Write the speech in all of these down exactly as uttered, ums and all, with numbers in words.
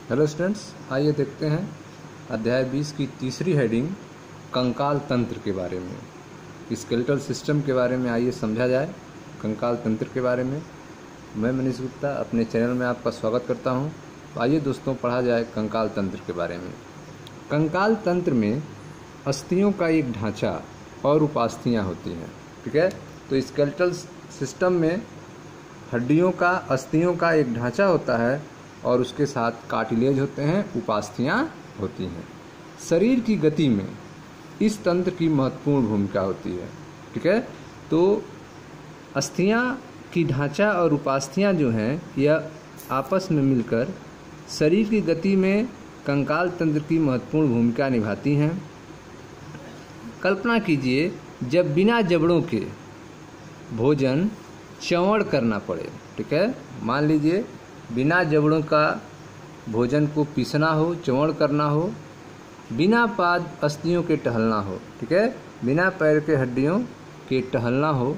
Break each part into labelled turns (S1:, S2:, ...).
S1: Hello students, आइए देखते हैं अध्याय बीस की तीसरी हेडिंग कंकाल तंत्र के बारे में। स्केलेटल सिस्टम के बारे में आइए समझा जाए। कंकाल तंत्र के बारे में मैं मनीष गुप्ता अपने चैनल में आपका स्वागत करता हूं। तो आइए दोस्तों पढ़ा जाए कंकाल तंत्र के बारे में। कंकाल तंत्र में अस्थियों का एक ढांचा और उपास्थियाँ होती हैं। ठीक है, तो स्केलेटल सिस्टम में हड्डियों का, अस्थियों का एक ढांचा होता है और उसके साथ कार्टिलेज होते हैं, उपास्थियाँ होती हैं। शरीर की गति में इस तंत्र की महत्वपूर्ण भूमिका होती है। ठीक है, तो अस्थियाँ की ढांचा और उपास्थियाँ जो हैं यह आपस में मिलकर शरीर की गति में कंकाल तंत्र की महत्वपूर्ण भूमिका निभाती हैं। कल्पना कीजिए, जब बिना जबड़ों के भोजन चंवड़ करना पड़े। ठीक है, मान लीजिए बिना जबड़ों का भोजन को पीसना हो, चंवड़ करना हो, बिना पाद अस्थियों के टहलना हो। ठीक है, बिना पैर के हड्डियों के टहलना हो।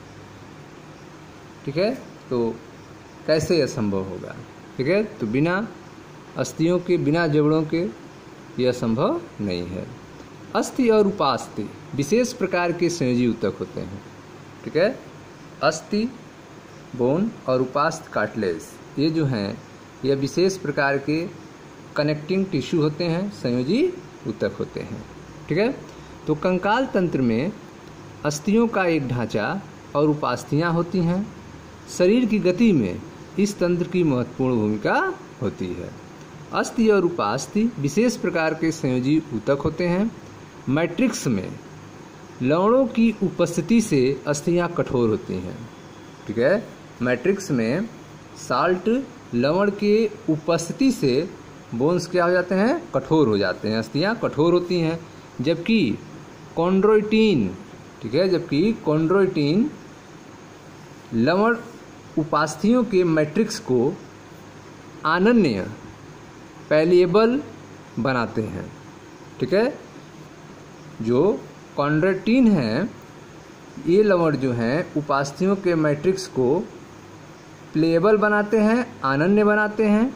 S1: ठीक है, तो कैसे यह संभव होगा? ठीक है, तो बिना अस्थियों के, बिना जबड़ों के यह संभव नहीं है। अस्थि और उपास्थि विशेष प्रकार के संयोजी ऊतक होते हैं। ठीक है, अस्थि बोन और उपास्थ कार्टिलेज, ये जो हैं यह विशेष प्रकार के कनेक्टिंग टिश्यू होते हैं, संयोजी ऊतक होते हैं। ठीक है, तो कंकाल तंत्र में अस्थियों का एक ढांचा और उपास्थियाँ होती हैं। शरीर की गति में इस तंत्र की महत्वपूर्ण भूमिका होती है। अस्थि और उपास्थि विशेष प्रकार के संयोजी ऊतक होते हैं। मैट्रिक्स में लवणों की उपस्थिति से अस्थियाँ कठोर होती हैं। ठीक है, मैट्रिक्स में साल्ट, लवण के उपस्थिति से बोन्स क्या हो जाते हैं? कठोर हो जाते हैं, अस्थियाँ कठोर होती हैं। जबकि कॉन्ड्रोइटिन, ठीक है, जबकि कॉन्ड्रोइटिन लवण उपास्थियों के मैट्रिक्स को अनन्य पैलिएबल बनाते हैं। ठीक है, जो कॉन्ड्रोइटिन है, ये लवण जो हैं उपास्थियों के मैट्रिक्स को प्लेएबल बनाते हैं, अनन्य बनाते हैं।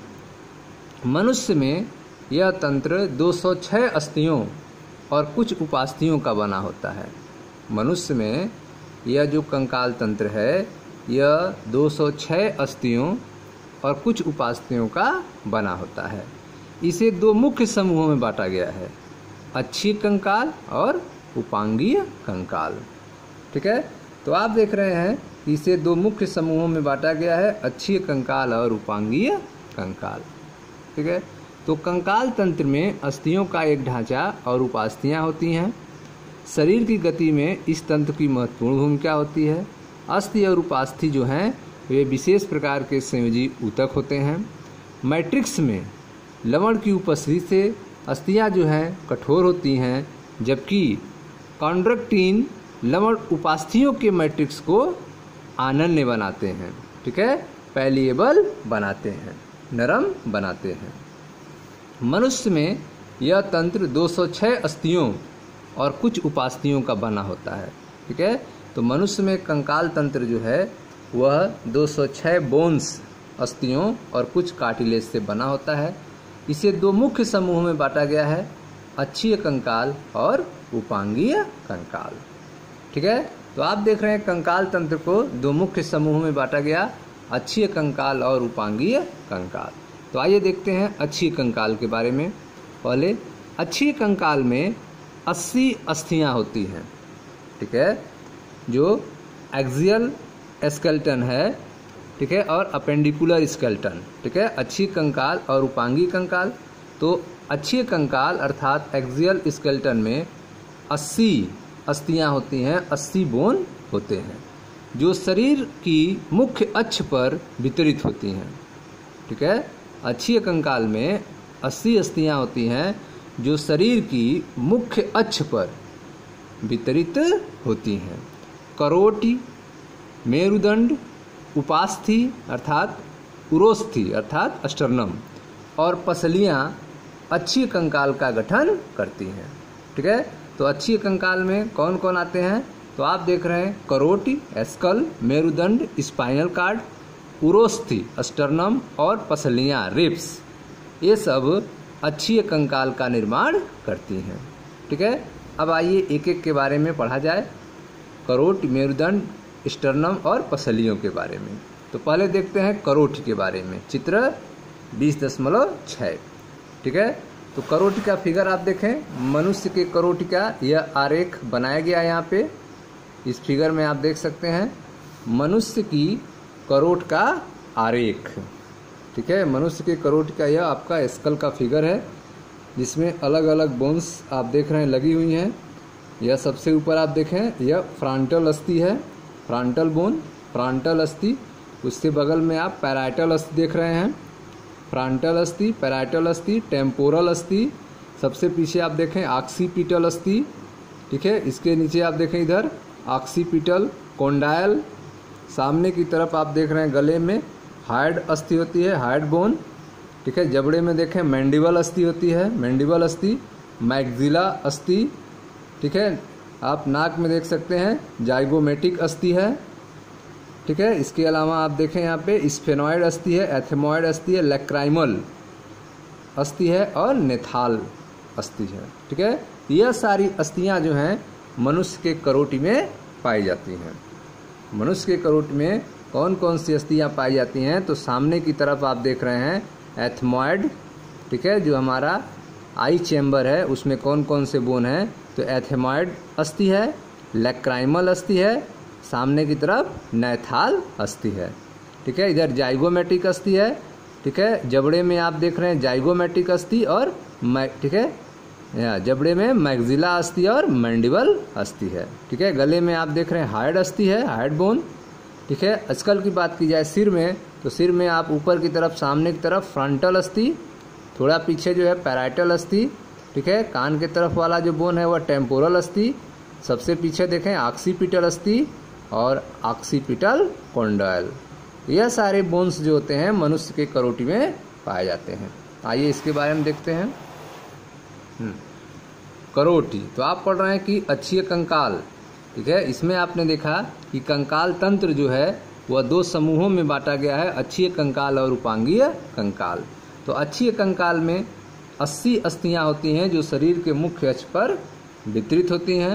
S1: मनुष्य में यह तंत्र दो सौ छह अस्थियों और कुछ उपास्थियों का बना होता है। मनुष्य में यह जो कंकाल तंत्र है यह दो सौ छह अस्थियों और कुछ उपास्थियों का बना होता है। इसे दो मुख्य समूहों में बांटा गया है, अक्षीय कंकाल और उपांगीय कंकाल। ठीक है, तो आप देख रहे हैं इसे दो मुख्य समूहों में बांटा गया है, अक्षीय कंकाल और उपांगीय कंकाल। ठीक है, तो कंकाल तंत्र में अस्थियों का एक ढांचा और उपास्थियाँ होती हैं। शरीर की गति में इस तंत्र की महत्वपूर्ण भूमिका होती है। अस्थि और उपास्थि जो हैं वे विशेष प्रकार के संयोजी ऊतक होते हैं। मैट्रिक्स में लवण की उपस्थिति से अस्थियाँ जो हैं कठोर होती हैं, जबकि कॉन्ड्रोइटिन लवण उपास्थियों के मैट्रिक्स को अनन्य बनाते हैं। ठीक है, पैलिएबल बनाते हैं, नरम बनाते हैं। मनुष्य में यह तंत्र दो सौ छह अस्थियों और कुछ उपास्थियों का बना होता है। ठीक है, तो मनुष्य में कंकाल तंत्र जो है वह दो सौ छह बोन्स, अस्थियों और कुछ कार्टिलेज से बना होता है। इसे दो मुख्य समूहों में बांटा गया है, अक्षीय कंकाल और उपांगीय कंकाल। ठीक है, तो आप देख रहे हैं कंकाल तंत्र को दो मुख्य समूहों में बांटा गया, अक्षीय कंकाल और उपांगीय कंकाल। तो आइए देखते हैं अक्षीय कंकाल के बारे में। पहले अक्षीय कंकाल में अस्सी अस्थियां होती हैं। ठीक है, जो एक्सियल स्केलेटन है, ठीक है, और अपेंडिकुलर स्केलेटन। ठीक है, अक्षीय कंकाल और उपांगीय कंकाल। तो अक्षीय कंकाल अर्थात एक्सियल स्केलेटन में अस्सी अस्थियाँ होती हैं, अस्सी बोन होते हैं, जो शरीर की मुख्य अक्ष पर वितरित होती हैं। ठीक है, अक्षीय कंकाल में अस्सी अस्थियाँ होती हैं जो शरीर की मुख्य अक्ष पर वितरित होती हैं। करोटी, मेरुदंड, उपास्थि अर्थात उरोस्थि अर्थात अस्टर्नम और पसलियाँ अक्षीय कंकाल का गठन करती हैं। ठीक है, तो अक्षीय कंकाल में कौन कौन आते हैं? तो आप देख रहे हैं करोटी, स्कल, मेरुदंड, स्पाइनल कार्ड, उरोस्थि, अस्टर्नम और पसलियाँ, रिब्स। ये सब अक्षीय कंकाल का निर्माण करती हैं। ठीक है, अब आइए एक एक के बारे में पढ़ा जाए, करोट, मेरुदंड, स्टर्नम और पसलियों के बारे में। तो पहले देखते हैं करोट के बारे में, चित्र बीस दशमलव छः। ठीक है, तो करोट का फिगर आप देखें, मनुष्य के करोट का यह आरेख बनाया गया है यहाँ पे। इस फिगर में आप देख सकते हैं मनुष्य की करोट का आरेख। ठीक है, मनुष्य के करोट का यह आपका स्कल का फिगर है, जिसमें अलग अलग बोन्स आप देख रहे हैं लगी हुई हैं। यह सबसे ऊपर आप देखें, यह फ्रंटल अस्थि है, फ्रंटल बोन, फ्रंटल अस्थि। उससे बगल में आप पैराइटल अस्थि देख रहे हैं, फ्रंटल अस्थि, पैराइटल अस्थि, टेम्पोरल अस्थि। सबसे पीछे आप देखें ऑक्सीपिटल अस्थि। ठीक है, इसके नीचे आप देखें इधर ऑक्सीपिटल, कोंडाइल। सामने की तरफ आप देख रहे हैं गले में हार्ड अस्थि होती है, हार्ड बोन। ठीक है, जबड़े में देखें मैंडिबल अस्थि होती है, मैंडिबल अस्थि, मैग्जिला अस्थि। ठीक है, आप नाक में देख सकते हैं जाइगोमेटिक अस्थि है। ठीक है, इसके अलावा आप देखें यहाँ पे स्फेनॉइड अस्थि है, एथेमॉइड अस्थि है, लैक्राइमल अस्थि है और नेथाल अस्थि है। ठीक है, यह सारी अस्थियाँ जो हैं मनुष्य के करोटी में पाई जाती हैं। मनुष्य के करोट में कौन कौन सी अस्थियाँ पाई जाती हैं? तो सामने की तरफ आप देख रहे हैं एथमॉइड। ठीक है, जो हमारा आई चैम्बर है उसमें कौन कौन से बोन हैं? तो एथेमॉइड अस्थि है, लैक्राइमल अस्थि है, सामने की तरफ नैथाल अस्थि है। ठीक है, इधर जाइगोमेटिक अस्थि है। ठीक है, जबड़े में आप देख रहे हैं जाइगोमेटिक अस्थि और ठीक है, जबड़े में मैग्जिला अस्थि और मैंडिबल अस्थि है। ठीक है, गले में आप देख रहे हैं हार्ड अस्थि है, हार्ड बोन। ठीक है, स्कल की बात की जाए सिर में, तो सिर में आप ऊपर की तरफ सामने की तरफ फ्रंटल अस्थि, थोड़ा पीछे जो है पैराइटल अस्थि। ठीक है, कान के तरफ वाला जो बोन है वह टेम्पोरल अस्थि, सबसे पीछे देखें ऑक्सीपिटल अस्थि और ऑक्सीपिटल कोंडाइल। यह सारे बोन्स जो होते हैं मनुष्य के करोटी में पाए जाते हैं। आइए इसके बारे में देखते हैं। करोटी, तो आप पढ़ रहे हैं कि अक्षीय कंकाल। ठीक है, इसमें आपने देखा कि कंकाल तंत्र जो है वह दो समूहों में बांटा गया है, अक्षीय कंकाल और उपांगीय कंकाल। तो अक्षीय कंकाल में अस्सी अस्थियां होती हैं जो शरीर के मुख्य अक्ष पर वितरित होती हैं।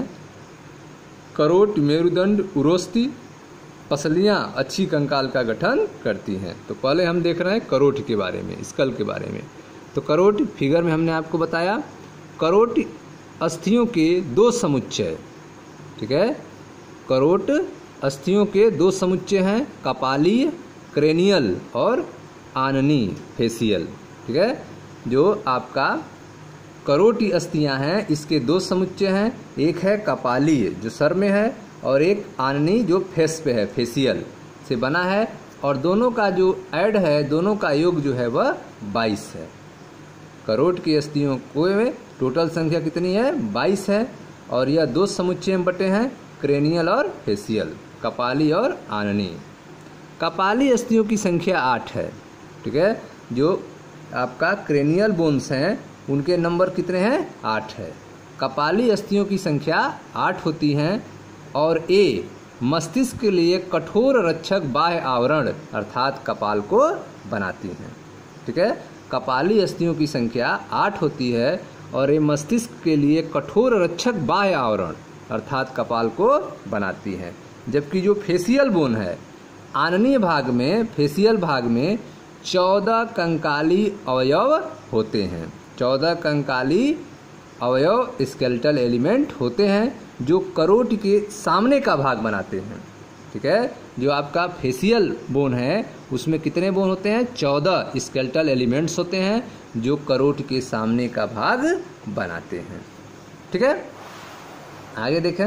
S1: करोट, मेरुदंड, उरोस्थि, पसलियां अक्षीय कंकाल का गठन करती हैं। तो पहले हम देख रहे हैं करोट के बारे में, स्कल के बारे में। तो करोट फिगर में हमने आपको बताया, करोट अस्थियों के दो समुच्चय। ठीक है, करोट अस्थियों के दो समुच्चय हैं, कपालीय क्रेनियल और आननी फेसियल। ठीक है, जो आपका करोटी अस्थियां हैं इसके दो समुच्चय हैं, एक है कपालीय जो सर में है और एक आननी जो फेस पे है, फेसियल से बना है। और दोनों का जो ऐड है, दोनों का योग जो है वह बाईस है। करोट की अस्थियों को में टोटल संख्या कितनी है? बाईस है। और यह दो समुच्चय में बटे हैं, क्रेनियल और फेसियल, कपाली और आननी। कपाली अस्थियों की संख्या आठ है। ठीक है, जो आपका क्रेनियल बोन्स हैं उनके नंबर कितने हैं? आठ है। कपाली अस्थियों की संख्या आठ होती हैं और ए मस्तिष्क के लिए कठोर रक्षक बाह्य आवरण अर्थात कपाल को बनाती हैं। ठीक है, कपाली अस्थियों की संख्या आठ होती है और ये मस्तिष्क के लिए कठोर रक्षक बाह्य आवरण अर्थात कपाल को बनाती हैं। जबकि जो फेसियल बोन है, आननीय भाग में, फेसियल भाग में चौदह कंकाली अवयव होते हैं। चौदह कंकाली अवयव स्केलेटल एलिमेंट होते हैं जो करोट के सामने का भाग बनाते हैं। ठीक है, जो आपका फेसियल बोन है उसमें कितने बोन होते हैं? चौदह स्केलेटल एलिमेंट्स होते हैं जो करोट के सामने का भाग बनाते हैं। ठीक है, आगे देखें।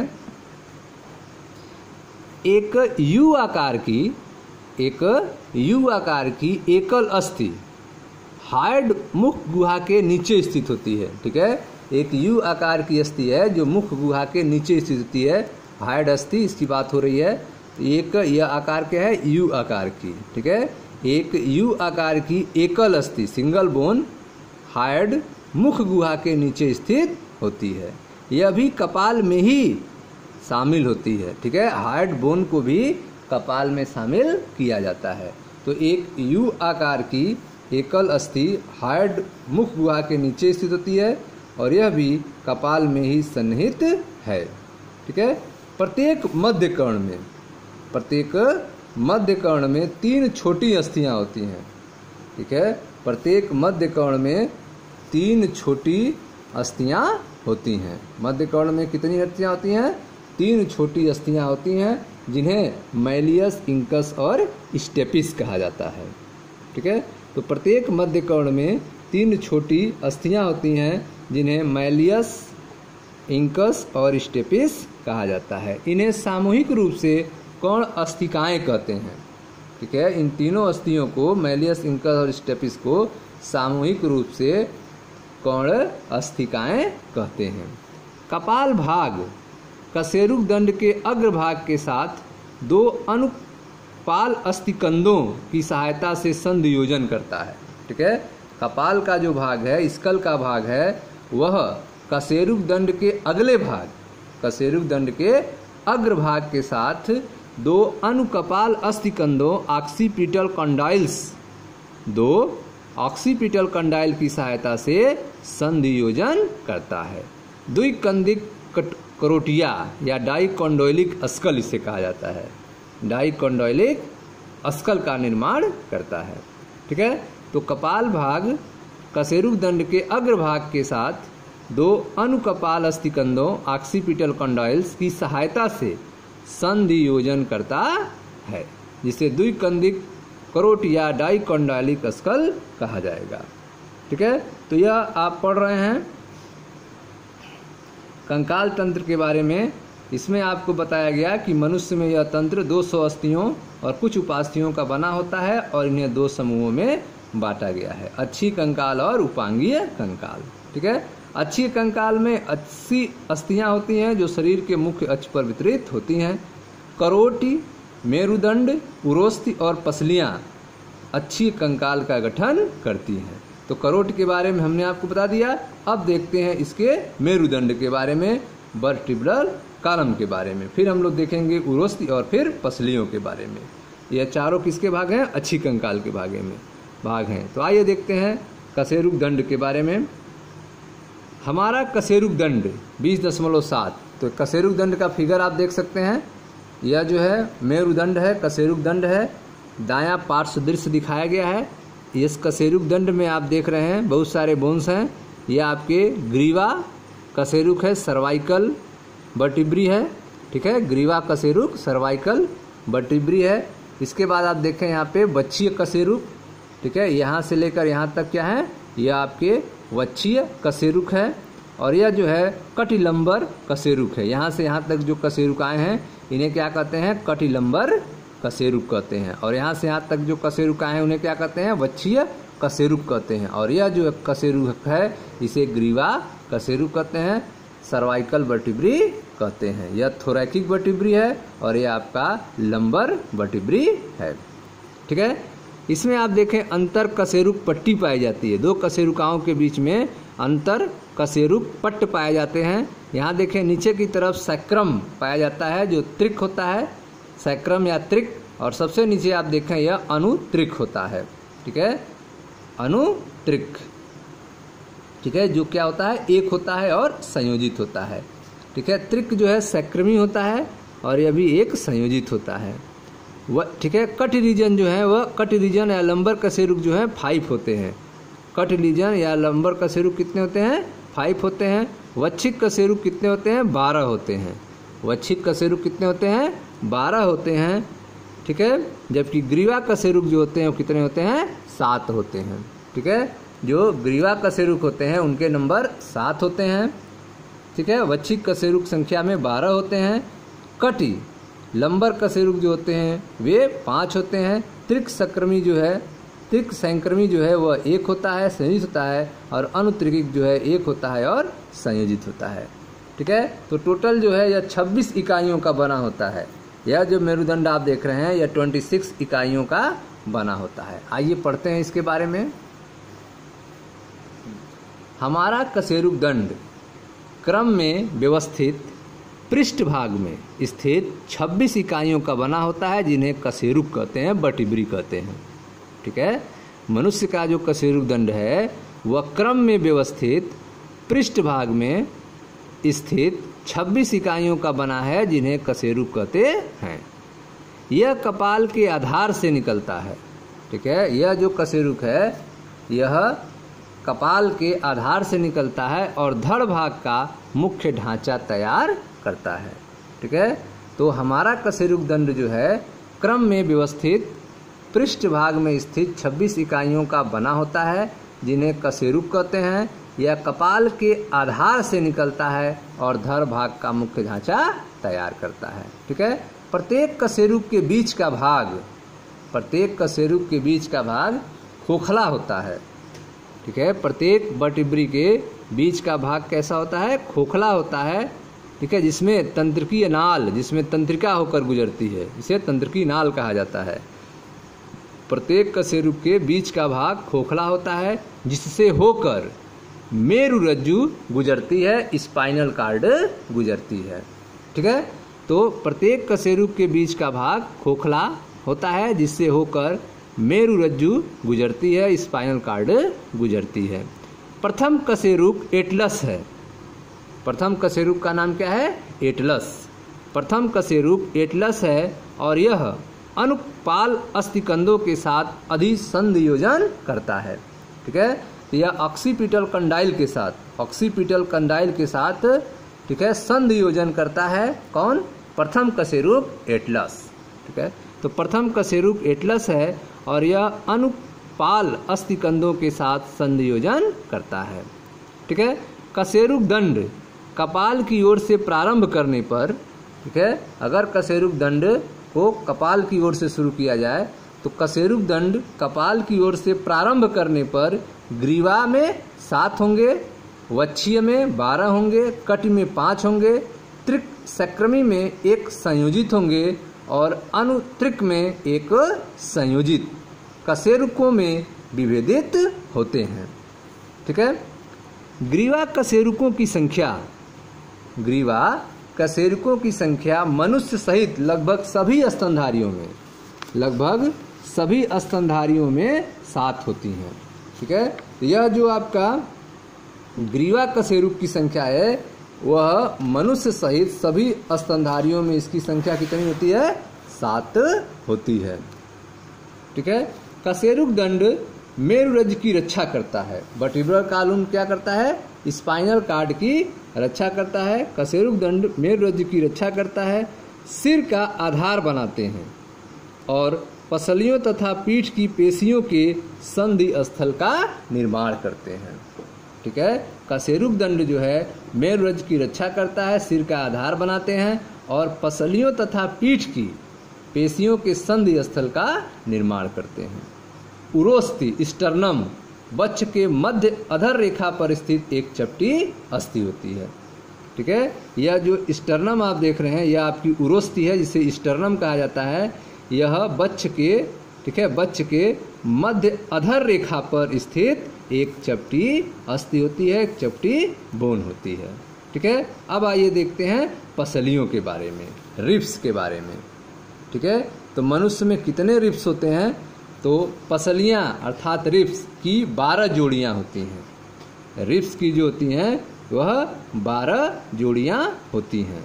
S1: एक यू आकार की एक यू आकार की एकल अस्थि हार्ड मुख गुहा के नीचे स्थित होती है। ठीक है, एक यू आकार की अस्थि है जो मुख गुहा के नीचे स्थित होती है, हार्ड अस्थि, इसकी बात हो रही है। एक यह आकार क्या है? यू आकार की। ठीक है, एक यू आकार की एकल अस्थि, सिंगल बोन, हार्ड मुख गुहा के नीचे स्थित होती है। यह भी कपाल में ही शामिल होती है। ठीक है, हार्ड बोन को भी कपाल में शामिल किया जाता है। तो एक यू आकार की एकल अस्थि हार्ड मुख गुहा के नीचे स्थित होती है और यह भी कपाल में ही सन्निहित है। ठीक है। प्रत्येक मध्य कर्ण में प्रत्येक मध्य कर्ण में तीन छोटी अस्थियां होती हैं। ठीक है। प्रत्येक मध्य कर्ण में तीन छोटी अस्थियां होती हैं। मध्य कर्ण में कितनी अस्थियां होती हैं? तीन छोटी अस्थियां होती हैं, जिन्हें मैलियस, इंकस और स्टेपिस कहा जाता है। ठीक है। तो प्रत्येक मध्य कर्ण में तीन छोटी अस्थियां होती हैं, जिन्हें मैलियस, इंकस और स्टेपिस कहा जाता है। इन्हें सामूहिक रूप से कर्ण अस्थिकाएं कहते हैं। ठीक है। इन तीनों अस्थियों को, मैलियस, इंकस और स्टेपिस को सामूहिक रूप से कर्ण अस्थिकाएं कहते हैं। कपाल भाग कशेरुक दंड के अग्रभाग के साथ दो अनुपाल अस्थिकंदों की सहायता से संधियोजन करता है। ठीक है। कपाल का जो भाग है, स्कल का भाग है, वह कशेरुक दंड के अगले भाग, कशेरुक दंड के अग्रभाग के साथ दो अनुकपाल अस्थिकंदों ऑक्सीपिटल कंडाइल्स दो ऑक्सीपिटल कंडाइल की सहायता से संधियोजन करता है। द्विकंदिक करोटिया या डाइकोंडोइलिक अस्कल इसे कहा जाता है। डाइकोंडोइलिक अस्कल का निर्माण करता है। ठीक है। तो कपाल भाग कशेरुक दंड के अग्रभाग के साथ दो अनुकपाल अस्थिकंदों ऑक्सीपिटल कंडाइल्स की सहायता से संधियोजन करता है, जिसे द्विकंदिक करोट या डाइकोंडोइलिक अस्कल कहा जाएगा। ठीक है। तो यह आप पढ़ रहे हैं कंकाल तंत्र के बारे में। इसमें आपको बताया गया कि मनुष्य में यह तंत्र दो सौ अस्थियों और कुछ उपास्थियों का बना होता है और इन्हें दो समूहों में बांटा गया है, अच्छी कंकाल और उपांगीय कंकाल। ठीक है। अच्छी कंकाल में अस्सी अस्थियां होती हैं जो शरीर के मुख्य अक्ष पर वितरित होती हैं। करोटी, मेरुदंड, उरोस्थि और पसलियां अच्छी कंकाल का गठन करती हैं। तो करोट के बारे में हमने आपको बता दिया। अब देखते हैं इसके मेरुदंड के बारे में, वर्टिब्रल कॉलम के बारे में, फिर हम लोग देखेंगे उरोस्थि और फिर पसलियों के बारे में। यह चारों किसके भाग हैं? अच्छी कंकाल के भागे में भाग हैं। तो आइए देखते हैं कशेरुक दंड के बारे में। हमारा कशेरुक दंड बीस दशमलव सात, तो कशेरुक दंड का फिगर आप देख सकते हैं। यह जो है मेरुदंड है, कशेरुक दंड है, दायां पार्श्व दृश्य दिखाया गया है। इस कशेरुक दंड में आप देख रहे हैं बहुत सारे बोन्स हैं। यह आपके ग्रीवा कशेरुक है, सर्वाइकल वर्टिब्री है। ठीक है। ग्रीवा कशेरुक, सर्वाइकल वर्टिब्री है। इसके बाद आप देखें यहाँ पे वच्छीय कशेरुक। ठीक है। यहाँ से लेकर यहाँ तक क्या है? यह आपके वच्छीय कशेरुक है। और यह जो है कटिलंबर कशेरुक है। यहाँ से यहाँ तक जो कशेरुक आए हैं इन्हें क्या कहते हैं? कटिलंबर कशेरुक कहते हैं। और यहाँ से यहाँ तक जो कशेरुक आए हैं उन्हें क्या कहते हैं? वच्छीय कशेरुक कहते हैं। और यह जो कशेरुक है इसे ग्रीवा कशेरुक कहते हैं, सर्वाइकल वर्टिब्री कहते हैं। यह थोरैकिक वर्टिब्री है और यह आपका लंबर वर्टिब्री है। ठीक है। इसमें आप देखें अंतर कशेरुक पट्टी पाई जाती है। दो कशेरुकाओं के बीच में अंतर कशेरुक पट्ट पाए जाते हैं। यहाँ देखें नीचे की तरफ सैक्रम पाया जाता है जो त्रिक होता है, सैक्रम या त्रिक। और सबसे नीचे आप देखें यह अनुत्रिक होता है। ठीक है। अनुत्रिक। ठीक है। जो क्या होता है? एक होता है और संयोजित होता है। ठीक है। त्रिक जो है सैक्रमी होता है और यह भी एक संयोजित होता है। वह ठीक है। कट रीजन जो है वह कट रीजन या लंबर कशेरुक जो है फाइव होते हैं। कट रीजन या लंबर कशेरुक कितने होते हैं? फाइव होते हैं। वच्छिक कशेरुक कितने होते हैं? बारह होते हैं। वच्छिक कशेरुक कितने होते हैं? बारह होते हैं। ठीक है। जबकि ग्रीवा कशेरुक जो होते हैं वो कितने होते हैं? सात होते हैं। ठीक है। जो ग्रीवा कशेरुक होते हैं उनके नंबर सात होते हैं। ठीक है। वच्छिक कशेरुक संख्या में बारह होते हैं। कटी लंबर कशेरुक जो होते हैं वे पाँच होते हैं। त्रिक संक्रमी जो है त्रिक संक्रमी जो है वह एक होता है, संयोजित होता है। और अनुत्रिकिक जो है एक होता है और संयोजित होता है। ठीक है। तो टोटल जो है यह छब्बीस इकाइयों का बना होता है। यह जो मेरुदंड आप देख रहे हैं यह छब्बीस इकाइयों का बना होता है। आइए पढ़ते हैं इसके बारे में। हमारा कशेरुक दंड क्रम में व्यवस्थित पृष्ठभाग में स्थित छब्बीस इकाइयों का बना होता है, जिन्हें कशेरुक कहते हैं, वर्टिब्री कहते हैं। ठीक है। मनुष्य का जो कशेरुक दंड है वह क्रम में व्यवस्थित पृष्ठभाग में स्थित छब्बीस इकाइयों का बना है जिन्हें कशेरुक कहते हैं। यह कपाल के आधार से निकलता है। ठीक है, यह जो कशेरुक है यह कपाल के आधार से निकलता है और धड़ भाग का मुख्य ढांचा तैयार करता है। ठीक है, तो हमारा कशेरुक दंड जो है क्रम में व्यवस्थित पृष्ठभाग में स्थित छब्बीस इकाइयों का बना होता है जिन्हें कशेरुक कहते हैं। यह कपाल के आधार से निकलता है और धड़ भाग का मुख्य ढांचा तैयार करता है। ठीक है, प्रत्येक कशेरुक के बीच का भाग प्रत्येक कशेरुक के बीच का भाग खोखला होता है। ठीक है, प्रत्येक वर्टिब्री के बीच का भाग कैसा होता है? खोखला होता है। ठीक है, जिसमें तंत्रिकीय नाल जिसमें तंत्रिका होकर गुजरती है, इसे तंत्रिकीय नाल कहा जाता है। प्रत्येक कशेरुक के बीच का भाग खोखला होता है जिससे होकर मेरुरज्जु गुजरती है, स्पाइनल कार्ड गुजरती है। ठीक है, तो प्रत्येक कशेरुक के बीच का भाग खोखला होता है जिससे होकर मेरुरज्जु गुजरती है, स्पाइनल कार्ड गुजरती है। प्रथम कशेरुक एटलस है। प्रथम कशेरुक का नाम क्या है? एटलस। प्रथम कशेरुक एटलस है और यह अनुपाल अस्थिकंदों के साथ अधिसंधियोजन करता है। ठीक है, तो यह ऑक्सीपिटल कंडाइल के साथ ऑक्सीपिटल कंडाइल के साथ ठीक है संधियोजन करता है। कौन? प्रथम कशेरुक एटलस। ठीक है, तो प्रथम कशेरुक एटलस है और यह अनुपाल अस्थिकंदों के साथ संधियोजन करता है। ठीक है, कशेरुक दंड कपाल की ओर से प्रारंभ करने पर ठीक है, अगर कशेरुक दंड को कपाल की ओर से शुरू किया जाए तो कशेरुक दंड कपाल की ओर से प्रारंभ करने पर ग्रीवा में सात होंगे, वक्षीय में बारह होंगे, कटि में पाँच होंगे, त्रिक सक्रमी में एक संयोजित होंगे और अनुत्रिक में एक संयोजित कशेरुकों में विभेदित होते हैं। ठीक है, ग्रीवा कशेरुकों की संख्या ग्रीवा कशेरुकों की संख्या मनुष्य सहित लगभग सभी स्तनधारियों में लगभग सभी स्तनधारियों में सात होती हैं। ठीक है, यह जो आपका ग्रीवा कशेरुक की संख्या है वह मनुष्य सहित सभी स्तनधारियों में इसकी संख्या कितनी होती है? सात होती है। ठीक है, कशेरुक दंड मेरुरज्जु की रक्षा करता है। वर्टिब्रल कॉलम क्या करता है? स्पाइनल कार्ड की रक्षा करता है। कशेरुक दंड मेरुरज्जु की रक्षा करता है, सिर का आधार बनाते हैं और पसलियों तथा पीठ की पेशियों के संधि स्थल का निर्माण करते हैं। ठीक है, कशेरुक दंड जो है मेरुरज्जु की रक्षा करता है, सिर का आधार बनाते हैं और पसलियों तथा पीठ की पेशियों के संधि स्थल का निर्माण करते हैं। उरोस्थि स्टर्नम वक्ष के मध्य अधर रेखा पर स्थित एक चपटी अस्थि होती है। ठीक है, यह जो स्टर्नम आप देख रहे हैं यह आपकी उरोस्थि है जिसे स्टर्नम कहा जाता है। यह वक्ष के ठीक है वक्ष के मध्य अधर रेखा पर स्थित एक चपटी अस्थि होती है, एक चपटी बोन होती है। ठीक है, अब आइए देखते हैं पसलियों के बारे में, रिब्स के बारे में। ठीक है, तो मनुष्य में कितने रिब्स होते हैं? तो पसलियां अर्थात रिब्स की बारह जोड़ियां होती हैं। रिब्स की जो होती हैं वह बारह जोड़ियां होती हैं।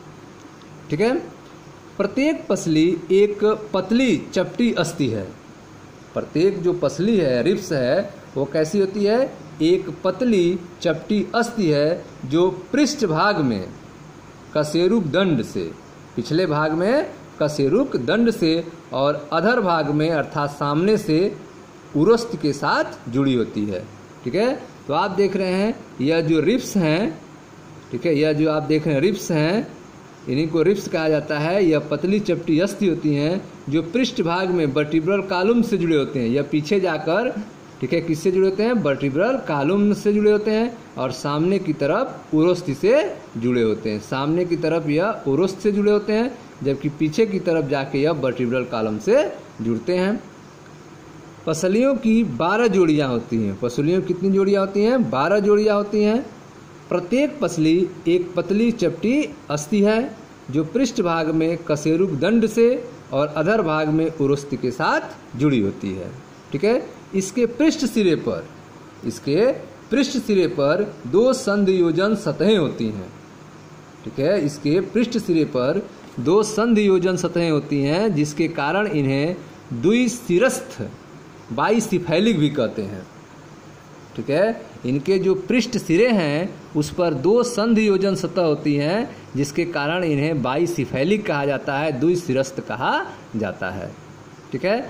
S1: ठीक है, प्रत्येक पसली एक पतली चपटी अस्थि है। प्रत्येक जो पसली है रिब्स है वो कैसी होती है? एक पतली चपटी अस्थि है जो पृष्ठभाग में कशेरुक दंड से, पिछले भाग में कशेरुक दंड से और अधर भाग में अर्थात सामने से उरोस्थ के साथ जुड़ी होती है। ठीक है, तो आप देख रहे हैं यह जो रिब्स हैं, ठीक है, यह जो आप देख रहे हैं रिब्स हैं, इन्हीं को रिब्स कहा जाता है। यह पतली चपटी अस्थि होती हैं जो पृष्ठभाग में वर्टिब्रल कॉलम से जुड़े होते हैं। यह पीछे जाकर ठीक है किससे जुड़े होते हैं? वर्टिब्रल कॉलम से जुड़े होते हैं और सामने की तरफ उरोस्थ से जुड़े होते हैं। सामने की तरफ यह उरोस्थ से जुड़े होते हैं जबकि पीछे की तरफ जाके यह वर्टिब्रल कॉलम से जुड़ते हैं। पसलियों की बारह जोड़ियां होती हैं। पसलियों की कितनी जोड़ियां होती हैं? बारह जोड़ियां होती हैं। प्रत्येक पसली एक पतली चपटी अस्थि है जो पृष्ठभाग में कशेरुक दंड से और अधर भाग में उरोस्थ के साथ जुड़ी होती है। ठीक है, इसके पृष्ठ सिरे पर इसके पृष्ठ सिरे पर दो संधियोजन सतहें होती हैं। ठीक है, इसके पृष्ठ सिरे पर दो संधियोजन सतहें होती हैं, जिसके कारण इन्हें द्विशिरस्थ बाइसिफैलिक भी कहते हैं। ठीक है, इनके जो पृष्ठ सिरे हैं उस पर दो संधियोजन सतह होती हैं, जिसके कारण इन्हें बाइसिफैलिक कहा जाता है, द्विशिरस्थ कहा जाता है। ठीक है,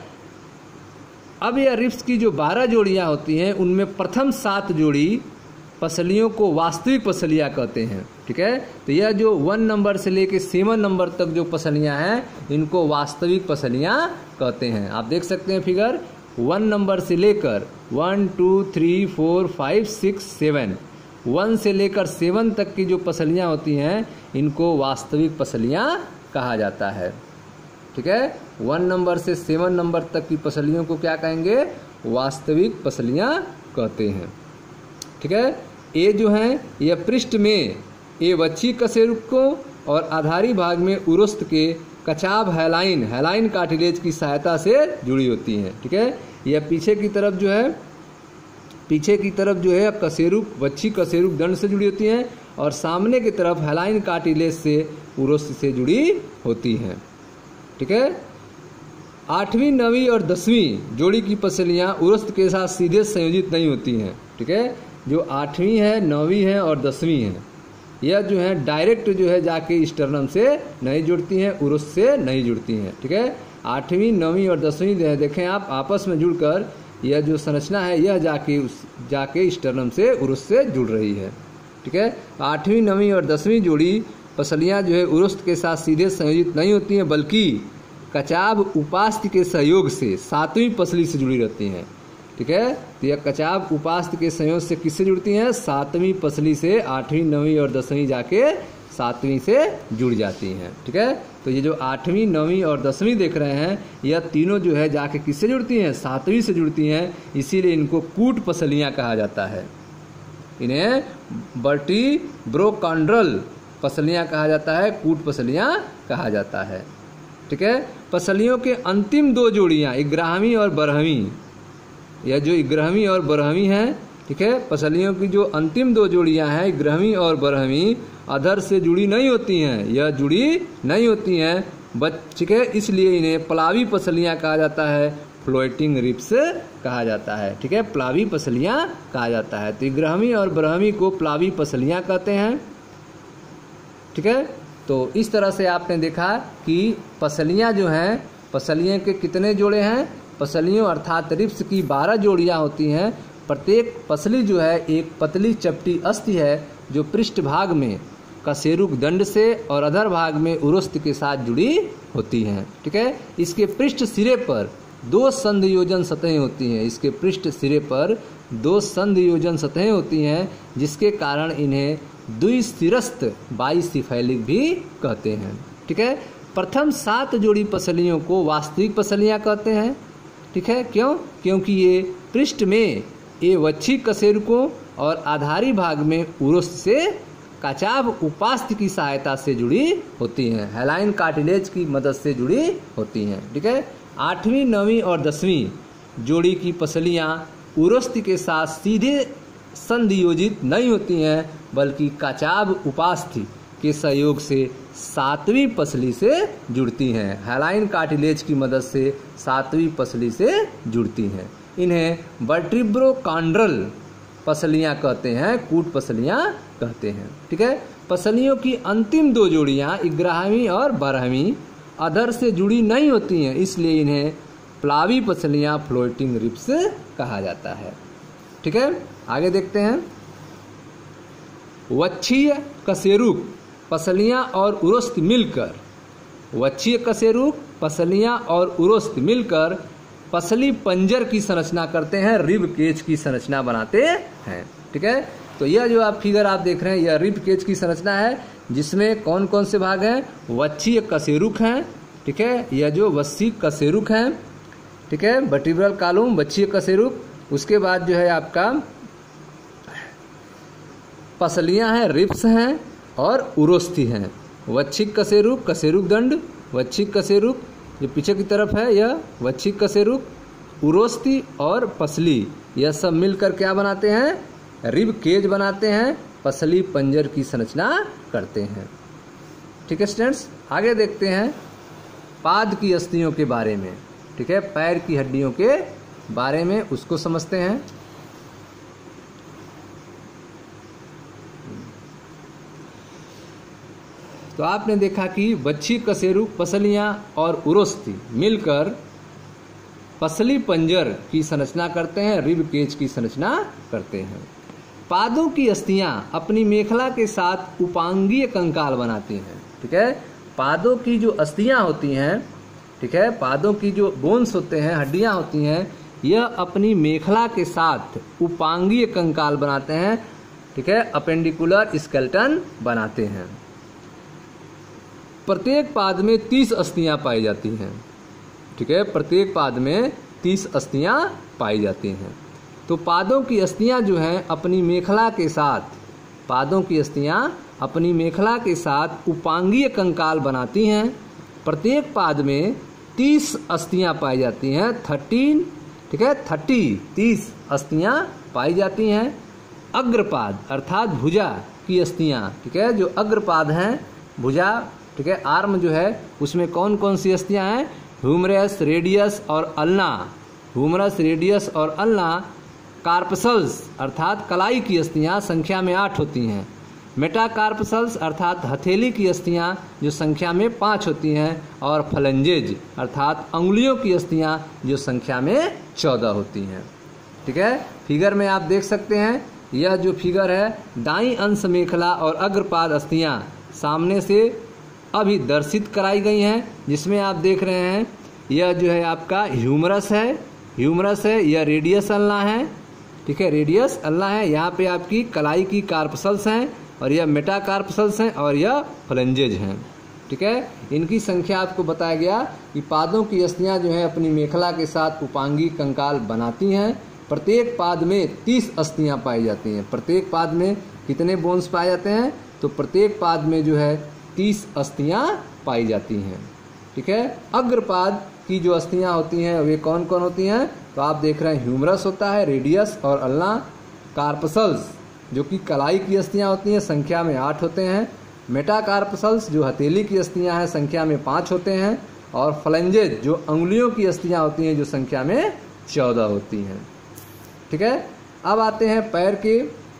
S1: अब यह रिब्स की जो बारह जोड़ियां होती हैं उनमें प्रथम सात जोड़ी पसलियों को वास्तविक पसलियां कहते हैं। ठीक है, तो यह जो वन नंबर से लेके सेवन नंबर तक जो पसलियां हैं इनको वास्तविक पसलियां कहते हैं। आप देख सकते हैं फिगर, वन नंबर से लेकर one two three four five six seven, one से लेकर सेवन तक की जो पसलियां होती हैं इनको वास्तविक पसलियां कहा जाता है। ठीक है, वन नंबर से सेवन नंबर तक की पसलियों को क्या कहेंगे? वास्तविक पसलियां कहते हैं। ठीक है, ये जो हैं यह पृष्ठ में ये वच्छी कशेरुक को और आधारी भाग में उरुस्थ के कचाब हैलाइन हैलाइन कार्टिलेज की सहायता से जुड़ी होती हैं। ठीक है, यह पीछे की तरफ जो है पीछे की तरफ जो है कशेरुक वच्छी कशेरुक दंड से जुड़ी होती हैं और सामने की तरफ हैलाइन कार्टिलेज से उरुस्थ से जुड़ी होती हैं। ठीक है, आठवीं नवीं और दसवीं जोड़ी की पसलियां उरुस्थ के साथ सीधे संयोजित नहीं होती हैं। ठीक है, जो आठवीं है, नौवीं है और दसवीं है, यह जो है डायरेक्ट जो है जाके स्टर्नम से नहीं जुड़ती हैं, उरुस्थ से नहीं जुड़ती हैं। ठीक है, आठवीं नौवीं और दसवीं देखें आप आपस में जुड़कर यह जो संरचना है यह जाके उस जाके स्टर्नम से उरुस्थ से जुड़ रही है। ठीक है, आठवीं नवीं और दसवीं जोड़ी पसलियां जो है उरुस्थ के साथ सीधे संयोजित नहीं होती हैं, बल्कि कचाब उपास्थ के सहयोग से सातवीं पसली से जुड़ी रहती हैं। ठीक है, तो यह कचाब उपास्थ के संयोग से किससे जुड़ती हैं? सातवीं पसली से आठवीं नवीं और दसवीं जाके सातवीं से जुड़ जाती हैं। ठीक है, तो ये जो आठवीं नवीं और दसवीं देख रहे हैं यह तीनों जो है जाके किससे जुड़ती हैं? सातवीं से जुड़ती हैं, इसीलिए इनको कूट पसलियां कहा जाता है। इन्हें वर्टिब्रोकॉन्ड्रल पसलियां कहा जाता है, कूट पसलियां कहा जाता है। ठीक है, पसलियों के अंतिम दो जोड़ियां ग्यारहवीं और बारहवीं, यह जो ग्यारहवीं और बारहवीं हैं, ठीक है, पसलियों की जो अंतिम दो जोड़ियां हैं ग्यारहवीं और बारहवीं अधर से जुड़ी नहीं होती हैं, यह जुड़ी नहीं होती हैं बच ठीक है, इसलिए इन्हें प्लावी पसलियां कहा जाता है, फ्लोटिंग रिब्स कहा जाता है। ठीक है, प्लावी पसलियां कहा जाता है। तो ग्यारहवीं और बारहवीं को प्लावी पसलियां कहते हैं। ठीक है, तो इस तरह से आपने देखा कि पसलियां जो हैं, पसलियों के कितने जोड़े हैं? पसलियों अर्थात रिब्स की बारह जोड़ियां होती हैं। प्रत्येक पसली जो है एक पतली चपटी अस्थि है जो पृष्ठ भाग में कशेरुक दंड से और अधर भाग में उरुस्थ के साथ जुड़ी होती हैं। ठीक है, इसके पृष्ठ सिरे पर दो संधियोजन सतहें होती हैं इसके पृष्ठ सिरे पर दो संधियोजन सतहें होती हैं जिसके कारण इन्हें द्विशिरस्थ बाइसिफैलिक भी कहते हैं। ठीक है, प्रथम सात जोड़ी पसलियों को वास्तविक पसलियां कहते हैं। ठीक है, क्यों? क्योंकि ये पृष्ठ में ये वच्छी कशेरुकों और आधारी भाग में उरुस्थ से कचाब उपास्थ की सहायता से जुड़ी होती हैं, हैलाइन कार्टिलेज की मदद से जुड़ी होती हैं। ठीक है, आठवीं नवीं और दसवीं जोड़ी की पसलियां उरुस्थ के साथ सीधे संधियोजित नहीं होती हैं, बल्कि कचाब उपास्थ के सहयोग से सातवीं पसली से जुड़ती हैं, हैलाइन कार्टिलेज की मदद से सातवीं पसली से जुड़ती हैं। इन्हें वर्टिब्रोकॉन्ड्रल पसलियां कहते हैं, कूट पसलियां कहते हैं। ठीक है, पसलियों की अंतिम दो जोड़ियां ग्यारहवीं और बारहवीं अधर से जुड़ी नहीं होती हैं, इसलिए इन्हें प्लावी पसलियां फ्लोटिंग रिब्स कहा जाता है। ठीक है, आगे देखते हैं। वच्छीय कशेरुक पसलियां और उरुस्थ मिलकर वच्छीय कशेरुक पसलियां और उरुस्थ मिलकर पसली पंजर की संरचना करते हैं, रिब केज की संरचना बनाते हैं। ठीक है, तो यह जो आप फिगर आप देख रहे हैं यह रिब केज की संरचना है, जिसमें कौन कौन से भाग हैं? वच्छीय कशेरुक हैं। ठीक है, यह जो वच्छी कशेरुक हैं, ठीक है, वर्टिब्रल कॉलम वच्छीय कशेरुक, उसके बाद जो है आपका पसलियां हैं, रिब्स हैं और उरुस्थी हैं। वच्छिक कशेरुक, कशेरुक दंड, वच्छिक कशेरुक जो पीछे की तरफ है यह वच्छिक कशेरुक, उरोस्थि और पसली, यह सब मिलकर क्या बनाते हैं? रिब केज बनाते हैं, पसली पंजर की संरचना करते हैं। ठीक है स्टूडेंट्स, आगे देखते हैं पाद की अस्थियों के बारे में। ठीक है, पैर की हड्डियों के बारे में उसको समझते हैं। तो आपने देखा कि बच्छी, कशेरुक, पसलियां और उरोस्थि मिलकर पसली पंजर की संरचना करते हैं, रिब केज की संरचना करते हैं। पादों की अस्थियां अपनी मेखला के साथ उपांगीय कंकाल बनाती हैं। ठीक है, पादों की जो अस्थियां होती हैं, ठीक है, पादों की जो बोन्स होते हैं, हड्डियां होती हैं, यह अपनी मेखला के साथ उपांगीय कंकाल बनाते हैं। ठीक है, अपेंडिकुलर स्केलेटन बनाते हैं। प्रत्येक पाद में तीस अस्थियां पाई जाती हैं। ठीक है, प्रत्येक पाद में तीस अस्थियां पाई जाती हैं। तो पादों की अस्थियां जो हैं अपनी मेखला के साथ, पादों की अस्थियां अपनी मेखला के साथ उपांगीय कंकाल बनाती हैं। प्रत्येक पाद में तीस अस्थियां पाई जाती हैं, थर्टीन, ठीक है, थर्टी, तीस अस्थियां पाई जाती हैं। अग्रपाद अर्थात भुजा की अस्थियां, ठीक है, जो अग्रपाद हैं, भुजा, ठीक है, आर्म जो है, उसमें कौन कौन सी अस्थियां हैं? ह्यूमरस, रेडियस और अल्ना। ह्यूमरस, रेडियस और अल्ना। कार्पसल्स अर्थात कलाई की अस्थियां संख्या में आठ होती हैं। मेटाकार्पसल्स अर्थात हथेली की अस्थियां जो संख्या में पाँच होती हैं। और फलेंजेज अर्थात अंगुलियों की अस्थियां जो संख्या में चौदह होती हैं। ठीक है, फिगर में आप देख सकते हैं, यह जो फिगर है, दाईं अंश मेखला और अग्रपाद अस्थियां सामने से अभी दर्शित कराई गई हैं, जिसमें आप देख रहे हैं यह जो है आपका ह्यूमरस है, ह्यूमरस है, यह रेडियस अल्ना है। ठीक है, रेडियस अल्ना है। यहाँ पे आपकी कलाई की कार्पसल्स हैं और यह मेटाकार्पसल्स हैं और यह फ्लेंजेज हैं। ठीक है, इनकी संख्या आपको बताया गया कि पादों की अस्थियां जो है अपनी मेखला के साथ उपांगी कंकाल बनाती हैं। प्रत्येक पाद में तीस अस्थियां पाई जाती हैं। प्रत्येक पाद में कितने बोन्स पाए जाते हैं? तो प्रत्येक पाद में जो है तीस अस्थियां पाई जाती हैं। ठीक है, अग्रपाद की जो अस्थियां होती हैं वे कौन कौन होती हैं? तो आप देख रहे हैं ह्यूमरस होता है, रेडियस और अल्ना। कार्पसल्स जो कि कलाई की अस्थियां होती हैं संख्या में आठ होते हैं। मेटाकार्पसल्स जो हथेली की अस्थियां हैं संख्या में पाँच होते हैं। और फ्लेंजेज जो अंगुलियों की अस्थियां होती हैं जो संख्या में चौदह होती हैं। ठीक है, अब आते हैं पैर के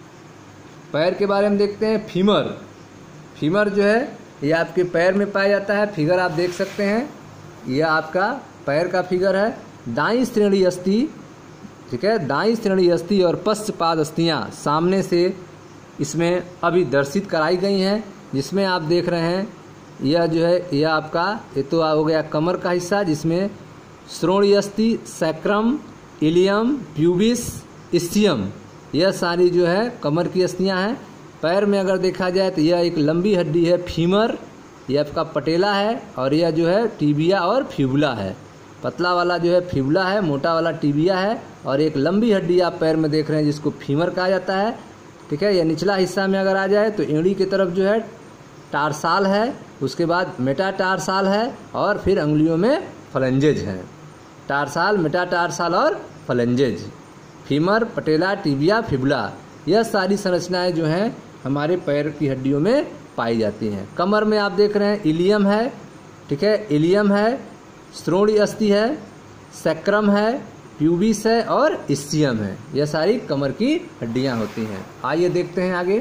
S1: पैर के बारे में देखते हैं। फीमर फीमर जो है ये आपके पैर में पाया जाता है। फिगर आप देख सकते हैं, यह आपका पैर का फिगर है। दाईं श्रेणी अस्थि, ठीक है, दाईं श्रेणी अस्थि और पश्चपाद अस्थियां सामने से इसमें अभी दर्शित कराई गई हैं, जिसमें आप देख रहे हैं यह जो है यह आपका ये तो हो गया कमर का हिस्सा, जिसमें श्रोणी अस्थि, सैक्रम, इलियम, प्यूबिस, इस्चियम, यह सारी जो है कमर की अस्थियां हैं। पैर में अगर देखा जाए तो यह एक लंबी हड्डी है फीमर, यह आपका पटेला है। और यह जो है टिबिया और फिबुला है। पतला वाला जो है फिबुला है, मोटा वाला टिबिया है। और एक लंबी हड्डी आप पैर में देख रहे हैं जिसको फीमर कहा जाता है। ठीक है, यह निचला हिस्सा में अगर आ जाए तो एड़ी की तरफ जो है टारसाल है, उसके बाद मेटाटारसाल है और फिर अंगुलियों में फ्लेंजेज हैं। टारसाल, मेटाटारसाल और phalanges, femur, patella, tibia, fibula, यह सारी संरचनाएं जो हैं हमारे पैर की हड्डियों में पाई जाती हैं। कमर में आप देख रहे हैं इलियम है, ठीक है, इलियम है, श्रोणी अस्थि है, सैक्रम है, प्यूबिस है और इस्चियम है। यह सारी कमर की हड्डियां होती हैं। आइए देखते हैं आगे।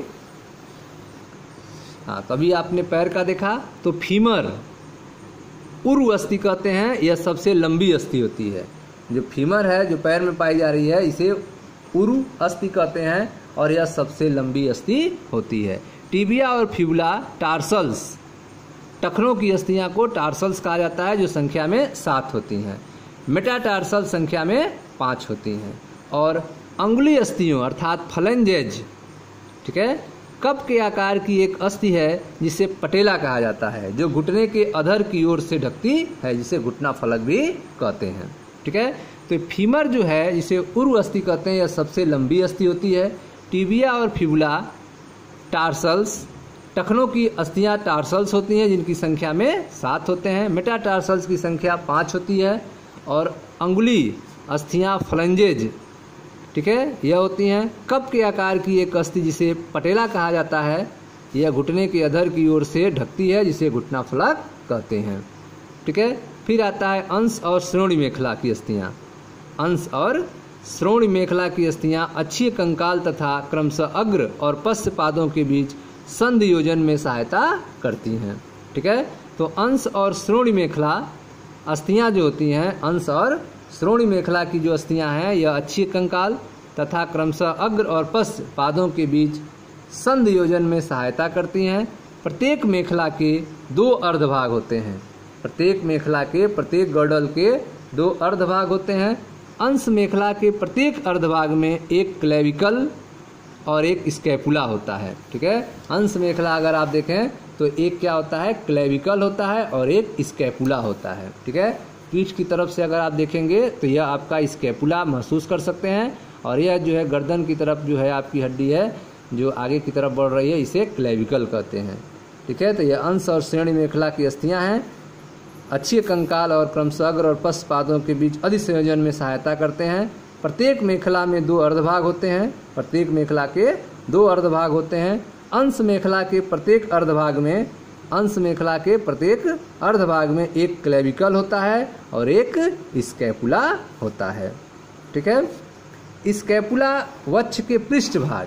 S1: हाँ, तभी आपने पैर का देखा तो फीमर उरु अस्थि कहते हैं, यह सबसे लंबी अस्थि होती है। जो फीमर है जो पैर में पाई जा रही है इसे उरु अस्थि कहते हैं और यह सबसे लंबी अस्थि होती है। टिबिया और फिबुला टार्सल्स, टखनों की अस्थियां को टार्सल्स कहा जाता है, जो संख्या में सात होती हैं। मेटाटार्सल संख्या में पाँच होती हैं। और अंगुली अस्थियों अर्थात फ्लेंजेज, ठीक है, कप के आकार की एक अस्थि है जिसे पटेला कहा जाता है, जो घुटने के अधर की ओर से ढकती है, जिसे घुटना फलक भी कहते हैं। ठीक है, तो फीमर जो है जिसे उरु अस्थि कहते हैं, यह सबसे लंबी अस्थि होती है। टिबिया और फिबुला टार्सल्स, टखनों की अस्थियां टार्सल्स होती हैं जिनकी संख्या में सात होते हैं। मेटाटार्सल्स की संख्या पाँच होती है। और अंगुली अस्थियां फ्लंजेज, ठीक है, यह होती हैं कप के आकार की एक अस्थि जिसे पटेला कहा जाता है। यह घुटने के अधर की ओर से ढकती है जिसे घुटना फलक कहते हैं, ठीक है। फिर आता है अंश और श्रोणि मेखला की अस्थियां। अंश और श्रोणि मेखला की अस्थियां अक्षीय कंकाल तथा क्रमशः अग्र और पश्च पादों के बीच संधि योजन में सहायता करती हैं, ठीक है। तो अंश और श्रोणि मेखला अस्थियां जो होती हैं, अंश और श्रोणि मेखला की जो अस्थियां हैं, यह अक्षीय कंकाल तथा क्रमशः अग्र और पश्च पादों के बीच संधि योजन में सहायता करती हैं। प्रत्येक मेखला के दो अर्धभाग होते हैं। प्रत्येक मेखला के प्रत्येक गर्डल के दो अर्धभाग होते हैं। अंश मेखला के प्रत्येक अर्धभाग में एक क्लेविकल और एक स्कैपुला होता है, ठीक है। अंश मेखला अगर आप देखें तो एक क्या होता है, क्लेविकल होता है और एक स्कैपुला होता है, ठीक है। पीठ की तरफ से अगर आप देखेंगे तो यह आपका स्कैपुला महसूस कर सकते हैं और यह जो है गर्दन की तरफ जो है आपकी हड्डी है जो आगे की तरफ बढ़ रही है, इसे क्लेविकल कहते हैं, ठीक है। तो यह अंश और श्रेणी मेखला की अस्थियां हैं, अक्षीय कंकाल और क्रमशः अग्र और पश्च पादों के बीच अधिसंयोजन में सहायता करते हैं। प्रत्येक मेखला में दो अर्धभाग होते हैं। प्रत्येक मेखला के दो अर्धभाग होते हैं। अंश मेखला के प्रत्येक अर्धभाग में अंश मेखला के प्रत्येक अर्धभाग में एक क्लेविकल होता है और एक स्कैपुला होता है, ठीक है। स्कैपुला वक्ष के पृष्ठभाग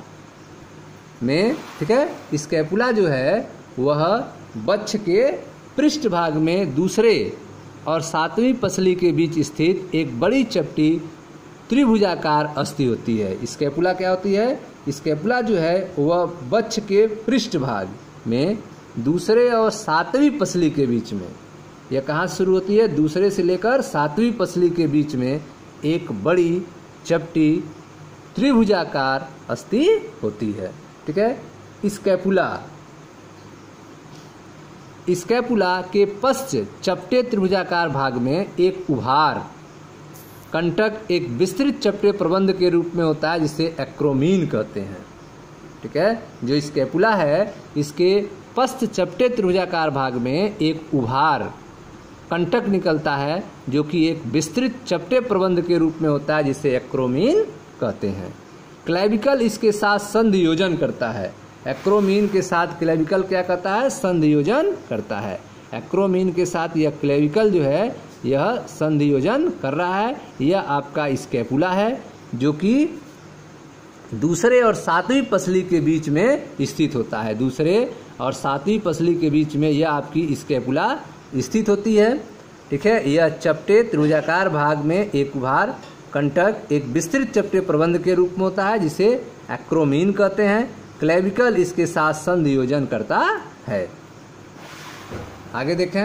S1: में, ठीक है, स्कैपुला जो है वह वक्ष के पृष्ठभाग में दूसरे और सातवीं पसली के बीच स्थित एक बड़ी चपटी त्रिभुजाकार अस्थि होती है। स्कैपुला क्या होती है? स्कैपुला जो है वह वक्ष के पृष्ठभाग में दूसरे और सातवीं पसली के बीच में, यह कहाँ शुरू होती है? दूसरे से लेकर सातवीं पसली के बीच में एक बड़ी चपटी त्रिभुजाकार अस्थि होती है, ठीक है। स्कैपुला स्कैपुला के पश्च चपटे त्रिभुजाकार भाग में एक उभार कंटक एक विस्तृत चपटे प्रबंध के रूप में होता है जिसे एक्रोमीन कहते हैं, ठीक है। जो स्कैपुला है इसके पश्च चपटे त्रिभुजाकार भाग में एक उभार कंटक निकलता है जो कि एक विस्तृत चपटे प्रबंध के रूप में होता है जिसे एक्रोमीन कहते हैं। क्लेविकल इसके साथ संधि योजन करता है। एक्रोमीन के साथ क्लेविकल क्या करता है? संधि योजन करता है। एक्रोमीन के साथ यह क्लेविकल जो है यह संधि योजन कर रहा है। यह आपका स्कैपुला है जो कि दूसरे और सातवीं पसली के बीच में स्थित होता है। दूसरे और सातवीं पसली के बीच में यह आपकी स्कैपुला स्थित होती है, ठीक है। यह चपटे त्रिभुजाकार भाग में एक उभार कंटक एक विस्तृत चपटे प्रबंध के रूप में होता है जिसे एक्रोमीन कहते हैं। क्लेविकल इसके साथ संधि योजन करता है। आगे देखें,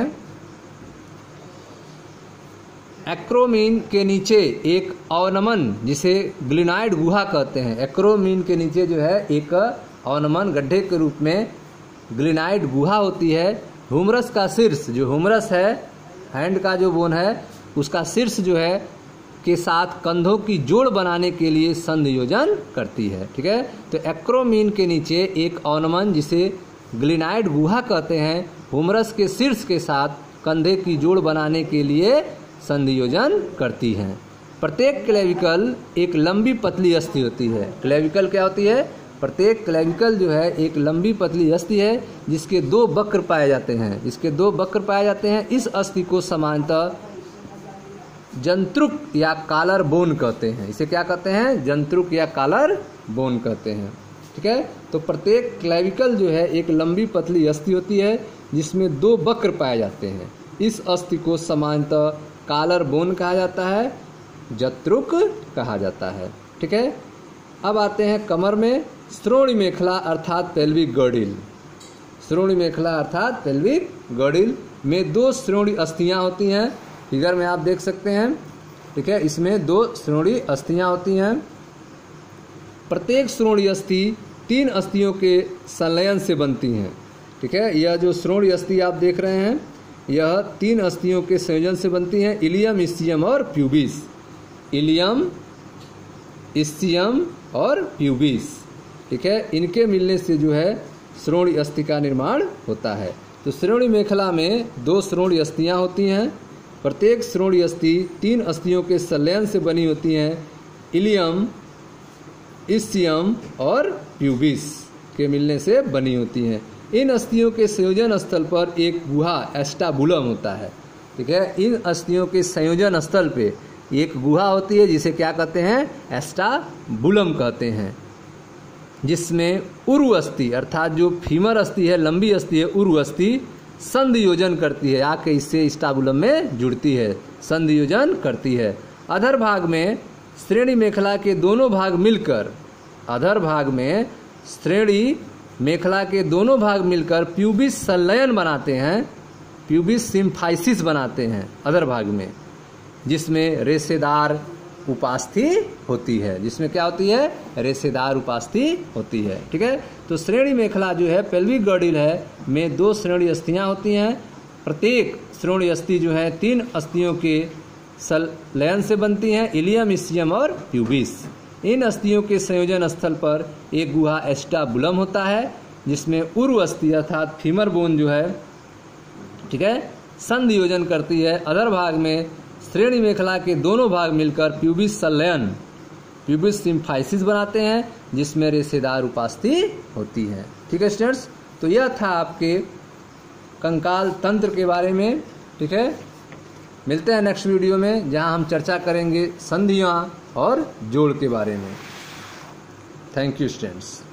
S1: एक्रोमीन के नीचे एक अवनमन जिसे ग्लिनाइड गुहा कहते हैं। एक्रोमीन के नीचे जो है एक अवनमन गड्ढे के रूप में ग्लिनाइड गुहा होती है। ह्यूमरस का शीर्ष, जो ह्यूमरस है हैंड का जो बोन है उसका शीर्ष जो है के साथ कंधों की जोड़ बनाने के लिए संधि योजन करती है, ठीक है। तो एक्रोमीन के नीचे एक अवनमन जिसे ग्लिनाइड गुहा कहते हैं ह्यूमरस के शीर्ष के साथ कंधे की जोड़ बनाने के लिए संधि योजन करती हैं। प्रत्येक क्लेविकल एक लंबी पतली अस्थि होती है। क्लेविकल क्या होती है? प्रत्येक क्लेविकल जो है एक लंबी पतली अस्थि है जिसके दो वक्र पाए जाते हैं। जिसके दो वक्र पाए जाते हैं। इस अस्थि को सामान्यतः जंत्रुक या कालर बोन कहते हैं। इसे क्या कहते हैं? जंत्रुक या कालर बोन कहते हैं, ठीक है। तो प्रत्येक क्लेविकल जो है एक लंबी पतली अस्थि होती है जिसमें दो वक्र पाए जाते हैं। इस अस्थि को सामान्यतः कालर बोन कहा जाता है, जंत्रुक कहा जाता है, ठीक है। अब आते हैं कमर में श्रोणि मेखला अर्थात पेल्विक गर्डिल। श्रोणि मेखला अर्थात पेल्विक गर्डिल में दो श्रोणि अस्थियां होती हैं। फिगर में आप देख सकते हैं, ठीक है। इसमें दो श्रोणि अस्थियां होती हैं। प्रत्येक श्रोणि अस्थि तीन अस्थियों के संलयन से बनती हैं, ठीक है। यह जो श्रोणि अस्थि आप देख रहे हैं यह तीन अस्थियों के संयोजन से बनती हैं, इलियम, इस्चियम और प्यूबिस। इलियम, इस्चियम और प्यूबिस, ठीक है। इनके मिलने से जो है श्रोणि अस्थि का निर्माण होता है। तो श्रोणि मेखला में दो श्रोणि अस्थियां होती हैं। प्रत्येक श्रोणि अस्थि तीन अस्थियों के संलयन से बनी होती हैं, इलियम, इस्चियम और प्यूबिस के मिलने से बनी होती हैं। इन अस्थियों के संयोजन स्थल पर एक गुहा एस्टाबुलम होता है। ठीक है, इन अस्थियों के संयोजन स्थल पे एक गुहा होती है जिसे क्या कहते हैं, एस्टाबुलम कहते हैं, जिसमें उरु अस्थि अर्थात जो फीमर अस्थि है, लंबी अस्थि है, उरु अस्थि संधि योजन करती है, आके इससे स्टाबुलम में जुड़ती है, संधि योजन करती है। अधर भाग में श्रेणी मेखला के दोनों भाग मिलकर अधर भाग में श्रेणी मेखला के दोनों भाग मिलकर प्यूबिस संलयन बनाते हैं, प्यूबिस सिम्फाइसिस बनाते हैं अधर भाग में, जिसमें रेशेदार उपास्थि होती है, जिसमें क्या होती है, रेशेदार उपास्थि होती है। ठीक है, तो श्रेणी मेखला जो है पेल्विक गॉर्डिल है में दो श्रेणी अस्थियां होती हैं। प्रत्येक श्रेणी अस्थि जो है तीन अस्थियों के संलयन से बनती हैं, इलियम, इस्चियम और प्यूबिस। इन अस्थियों के संयोजन स्थल पर एक गुहा एस्टाबुलम होता है, जिसमें उरु अस्थि अर्थात फीमर बोन जो है, ठीक है, संधि योजन करती है। अधर भाग में श्रेणी मेखला के दोनों भाग मिलकर प्यूबिस संलयन, प्यूबिस सिम्फाइसिस बनाते हैं, जिसमें रेशेदार उपास्थि होती है। ठीक है स्टूडेंट्स, तो यह था आपके कंकाल तंत्र के बारे में। ठीक है, मिलते हैं नेक्स्ट वीडियो में जहां हम चर्चा करेंगे संधियां और जोड़ के बारे में। Thank you students.